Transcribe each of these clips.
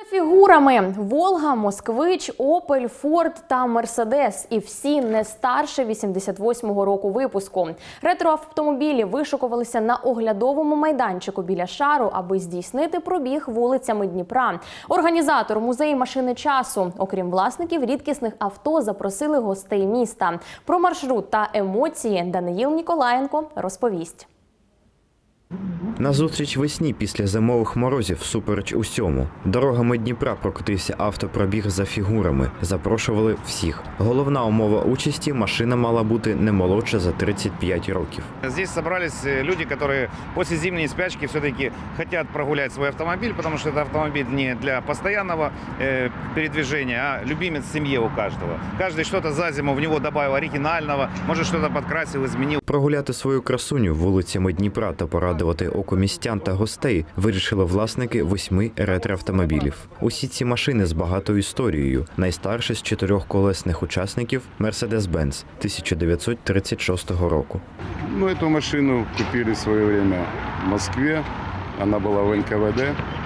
Фігурами – «Волга», «Москвич», «Опель», «Форд» та «Мерседес». І всі не старше 88-го року випуску. Ретроавтомобілі вишукувалися на оглядовому майданчику біля Шару, аби здійснити пробіг вулицями Дніпра. Організатор музею машини часу. Окрім власників рідкісних авто, запросили гостей міста. Про маршрут та емоції Даниїл Ніколаєнко розповість. Назустріч весні після зимових морозів всупереч усьому. Дорогами Дніпра прокотився автопробіг за фігурами. Запрошували всіх. Головна умова участі – машина мала бути не молодша за 35 років. Здесь собрались люди, которые после зимней спячки все-таки хотят прогулять свой автомобиль, потому что это автомобиль не для постоянного передвижения, а любимец семьи у каждого. Каждый что-то за зиму в него добавил оригинального, может что-то подкрасил, изменил. Прогуляти свою красуню вулицями Дніпра та порадувати око містян та гостей вирішили власники 8 ретроавтомобілів. Усі ці машини з багатою історією. Найстарший з 4-колесних учасників – Mercedes-Benz 1936 року. Эту машину купили в свое время в Москве. Она была в НКВД.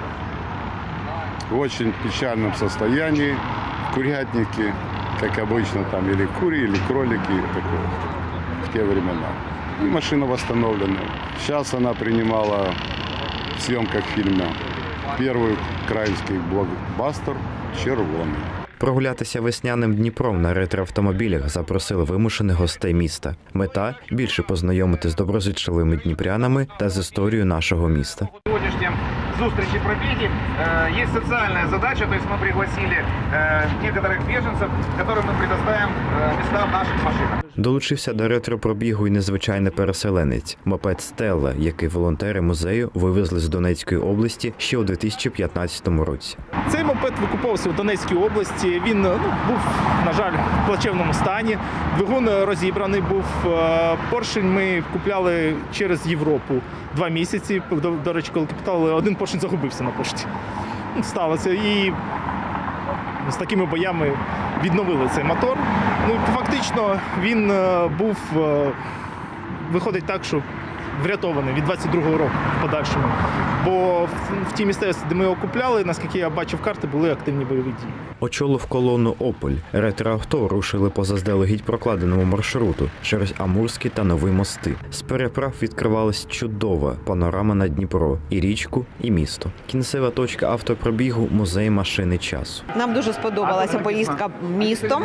В очень печальном состоянии. В курятнике, как обычно, там или кури, или кролики такое, в те времена. И машина восстановлена. Сейчас она принимала в съемках фильма первый украинский блокбастер «Червоний». Прогулятися весняним Дніпром на ретроавтомобілях запросили вимушених гостей міста. Мета – більше познайомити з доброзичливими дніпрянами та з історією нашого міста. Зустрічі пробеги. Есть социальная задача, то есть мы пригласили некоторых беженцев, которым мы предоставим места в наших машинах. Долучився до ретропробігу й незвичайний переселенець – мопед «Стелла», який волонтери музею вивезли з Донецької області ще у 2015 році. Цей мопед викуповувався в Донецькій області. Він був, на жаль, в плачевному стані. Двигун розібраний був. Поршень ми купляли через Європу 2 місяці. До речі, коли купували, один поршень загубився на пошті. Сталося. І з такими боями відновили цей мотор. Фактично він був, виходить так, що врятований від 22-го року в подальшому. Бо в тій місцевості, де ми його купляли, наскільки я бачив карти, були активні бойові дії. Очолив колону «Опель». Ретроавто рушили по заздалегідь прокладеному маршруту через Амурські та Нові мости. З переправ відкривалась чудова панорама на Дніпро – і річку, і місто. Кінцева точка автопробігу – музей машини часу. Нам дуже сподобалася поїздка містом.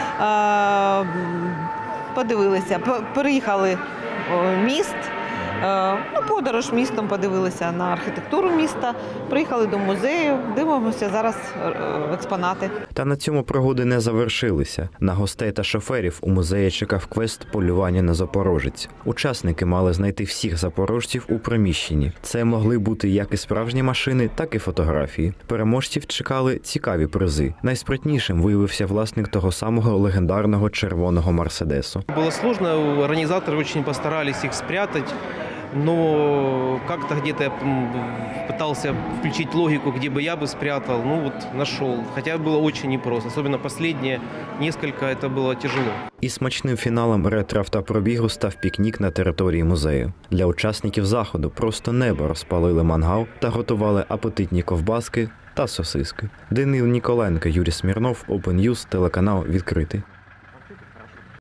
Подивилися, переїхали міст. Подорож містом, подивилися на архітектуру міста, приїхали до музею, дивимося зараз експонати. Та на цьому пригоди не завершилися. На гостей та шоферів у музеї чекав квест «Полювання на запорожець». Учасники мали знайти всіх запорожців у приміщенні. Це могли бути як і справжні машини, так і фотографії. Переможців чекали цікаві призи. Найспритнішим виявився власник того самого легендарного червоного «Мерседесу». Було складно, організатори дуже постарались їх спрятати. Но как-то где-то я пытался включить логику, где бы я бы спрятал, нашел. Хотя было очень непросто, особенно последние несколько, это было тяжело. І смачним фіналом ретроавтопробігу став пікнік на території музею. Для учасників заходу просто небо розпалили мангал та готували апетитні ковбаски та сосиски. Даниїл Ніколаєнко, Юрій Смірнов, Open News, телеканал «Відкритий».